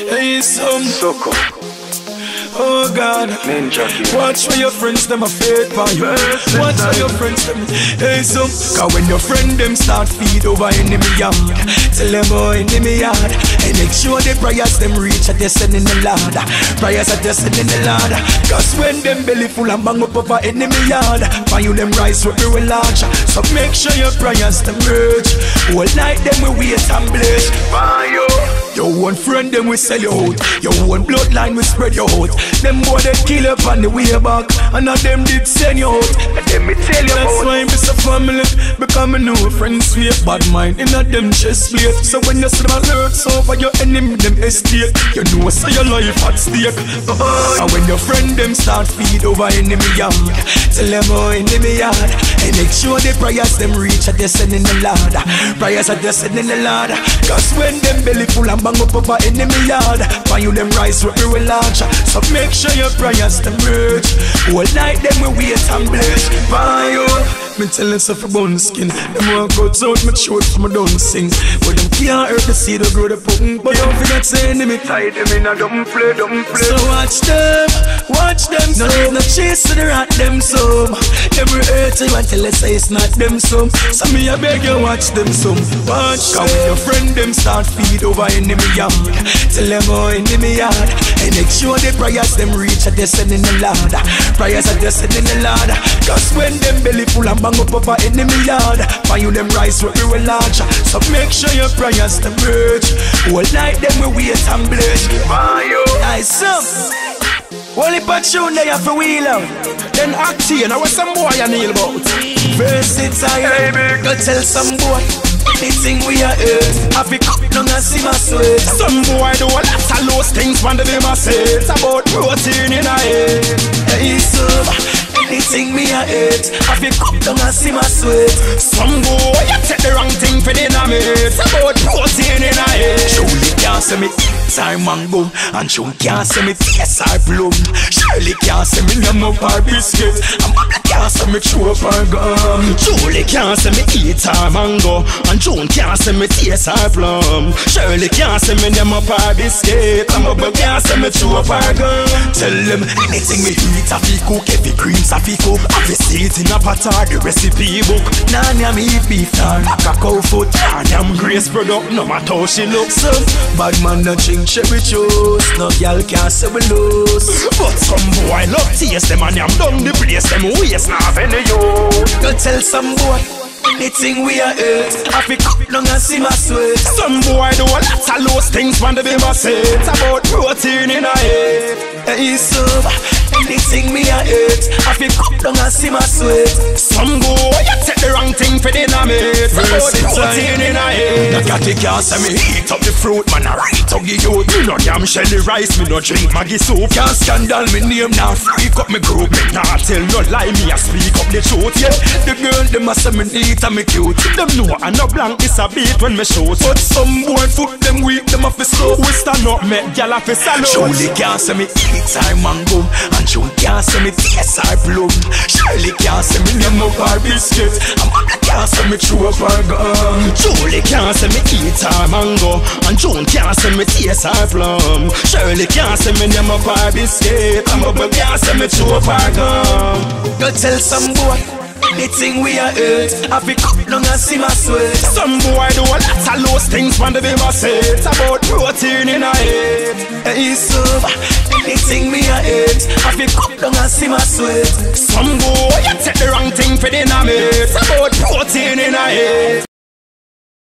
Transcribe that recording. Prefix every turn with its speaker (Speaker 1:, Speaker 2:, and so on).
Speaker 1: Hey, some
Speaker 2: Soko.
Speaker 1: oh God, watch where your friends them a fake for you. Watch where your friends them. Hey, some, cause when your friend them start feed over enemy yard, tell them oh enemy yard, and make sure the prayers them reach at the sending the Lord. Prayers at the sending the Lord. Cause when them belly full and bang up over enemy yard, find you them rise with real large. So make sure your prayers them reach. All night them we wait and blaze. Find you. Your one friend them we sell you out. Your one bloodline we spread you out. Them boy they kill up on the way back, and now them did send you out. And them me tell you that's why it's a family. Because me know friends we have bad mind in a them chest plate. So when you see them alerts over your enemy them estate, you know say your life at stake. And when your friend them start feed over enemy yard, tell them oh enemy yard, and make sure the prayers them reach at the sending the Lord. Prayers at the sending the Lord. Cause when them belly full and bang up over enemy yard, find you them rise with real large. So make sure your prayers them reach. All night them we wait and blaze. Find you. Me tell them stuff about the skin. Them want cuts out my throat from my don't sing. But them can't hurt the seed or grow the pudding. But don't forget saying them tie them in a dumb play. So watch them. No leave no chase to the rat them some. Every hurt you until they say it's not them some. So me I beg you watch them some. Watch them. Cause when your friend them start feed over enemy yard, tell them oh enemy yard, and make sure the prayers them reach at the sending the Lord. Prayers at the sending the Lord. Cause when them belly full and bang up over enemy yard, find you them rise with real large. So make sure your prayers them reach. All night them we wait and blaze. Find you. Nice some. Only part tune they have to wheel out. Then I was some boy I kneel about. Versatile, go tell some boy anything we are earth. Have it cooked down and see my sweat. Some boy do a lot of those things when they my say. It's about protein in a head. Hey, so anything me a eat, have it cooked down and see my sweat. Some boy you take the wrong thing for dinner, mate. It's about protein in a head. Surely can't say me eat I mango, and you can't say me taste I plum. Surely can't say me name up our biscuit, and mama can't say me chew up our gum. Surely can't say me eat I mango, and June can't say me taste I plum. Surely can't say me name up our biscuit, and mama can't say me chew up our gum. Tell them anything me eat I fi cook, every greens I fi cook. I fi see it in a pot or the recipe book. Nanya me eat beef or a cow foot, and I'm Grace product no matter how she looks. Some bad man no drink cherry juice, no girl can't say we lose. But some boy love taste them and I'm down the place. Them waste now have any use. Go tell some boy anything we are eat, I fi cook down and see my sweat. Some boy do a lot of those things when they be my say. It's about protein in a head. Hey, so anything me a eat, I fi cook down and see my sweat. Some boy you take the wrong thing for dinner, mate. It's about protein in a head. No cat can't say me eat up the fruit, man. I right to give you. You know damn shelly rice, me no drink Maggie soup. Can't scandal me name now, freak up me group. Me nah tell no lie, me a speak up the truth. Yeah, the girl them a say me neat and me cute. Them know I no blank is a beat when me shoot. But some boy foot them weak, them a fi slow. We stand up, make gyal a fi salute. Surely can't say me eat I mango, and you can't say me taste I plum. Surely can't say me name up our biscuit, and mama can't say me chew up our gum. Surely can't say me eat I mango, and June can't say me taste I plum. Surely can't say me name up our biscuit, and mama can't say me chew up our gum. Go tell some boy anything we are eat, I fi cook down and see my sweat. Some boy do a lot of those things when they be my say. It's about protein in a head. Hey, so anything me a eat, I fi cook down and see my sweat. Some boy you take the wrong thing for dinner, mate. It's about protein in a head.